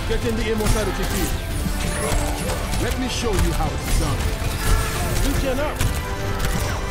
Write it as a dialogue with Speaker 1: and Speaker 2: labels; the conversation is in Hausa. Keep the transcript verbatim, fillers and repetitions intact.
Speaker 1: Get in the immortality field. Let me show you how it's done. You cannot.